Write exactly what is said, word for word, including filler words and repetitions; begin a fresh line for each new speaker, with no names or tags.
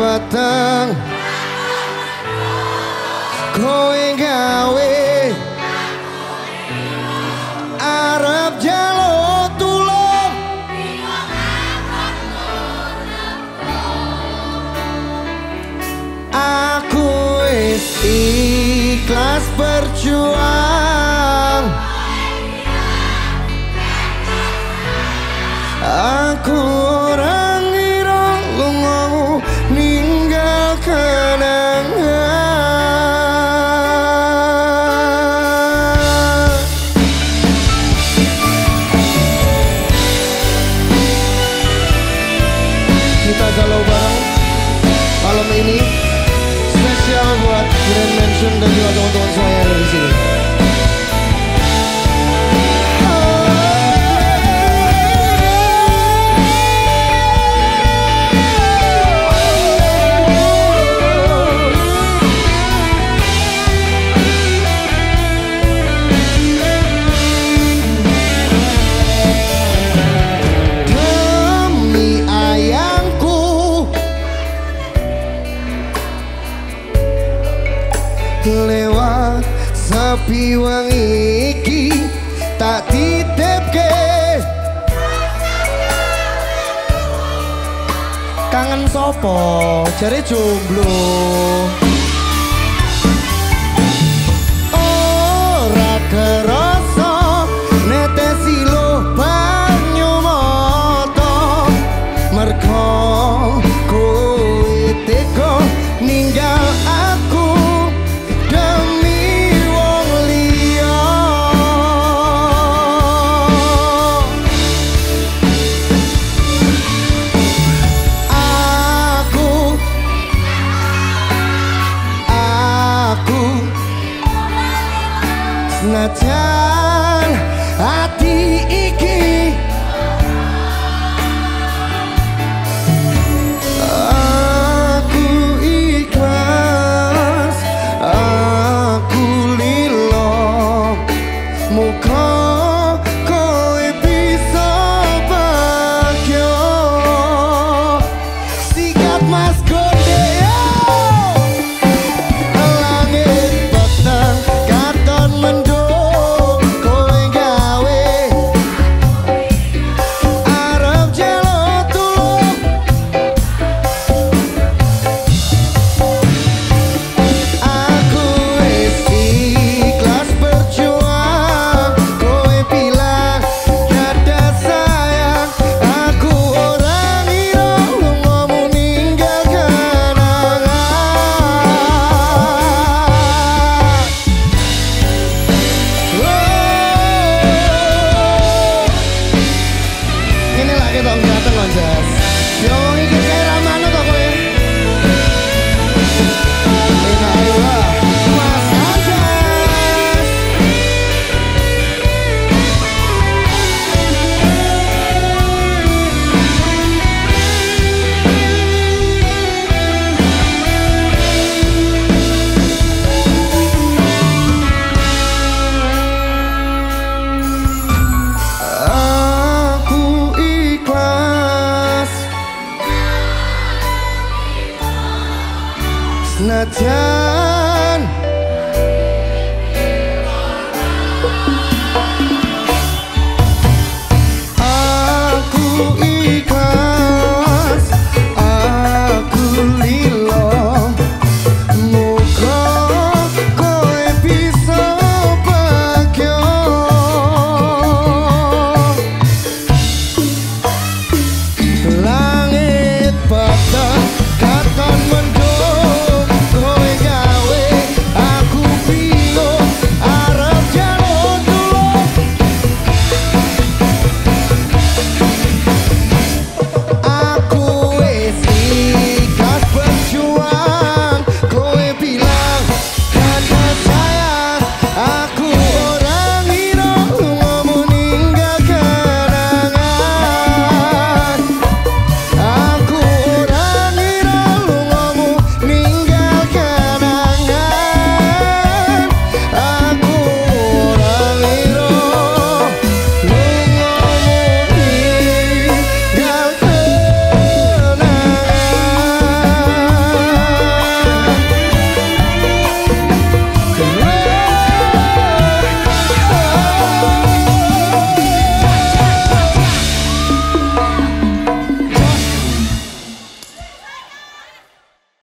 peteng kowe gawe arep jaluk tulung aku wis ikhlas berjuang aku orang ngira lungamu ninggal kenangan. Kita galau bareng malam ini spesial buat Grand Mansion dan juga teman-teman saya yang ada di sini. Lewat sepi wangi iki tak titipke kangen sopo jare jomblo ora kerasa netesi lo banyu mata mergo kowe teko ninggal aku senajan hati iki aku ikhlas aku lilo muka kowe bisa bahagia sikat mas gonde langit peteng katon mendung senajan aku